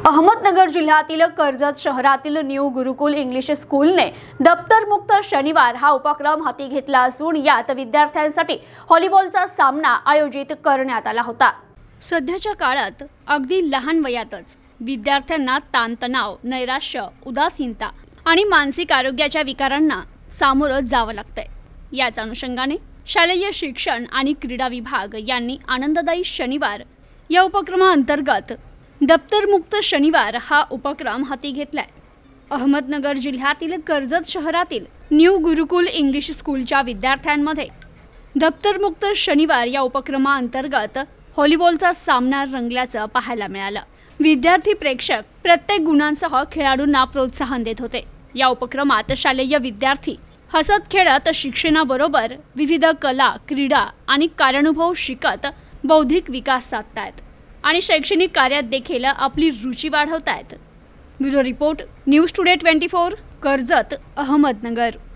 अहमदनगर जिल्ह्यातील कर्जत शहरातील न्यू गुरुकुल इंग्लिश स्कूलने दप्तरमुक्त शनिवार हा उपक्रम हाती घेतला असून यात विद्यार्थ्यांसाठी व्हॉलीबॉलचा सामना आयोजित करण्यात आला होता। सध्याच्या काळात अगदी लहान वयातच विद्यार्थ्यांना ताणतणाव, नैराश्य, उदासीनता आणि मानसिक आरोग्याच्या विकारांना सामोरं जावं लागतंय। याच अनुषंगाने शालेय शिक्षण आणि क्रीडा विभाग यांनी आनंददायी शनिवार या उपक्रमाअंतर्गत दप्तरमुक्त शनिवार हा उपक्रम हाती घेतलाय। अहमदनगर जिल्ह्यातील कर्जत शहरातील न्यू गुरुकुल इंग्लिश स्कूलच्या विद्यार्थ्यांमध्ये दप्तरमुक्त शनिवार या उपक्रमाअंतर्गत व्हॉलीबॉलचा सामना रंगल्याचं पाहायला मिळालं। विद्यार्थी प्रेक्षक प्रत्येक गुणांसह खेळाडूंना प्रोत्साहन देत होते। या उपक्रमात शालेय विद्यार्थी हसत खेळत शिक्षणाबरोबर विविध कला, क्रीडा आणि कार्यानुभव शिकत बौद्धिक विकास साधतायत आणि शैक्षणिक कार्यात देखील आपली रुची वाढवतायत। Bureau report, news today 24, Karjat, Ahmednagar.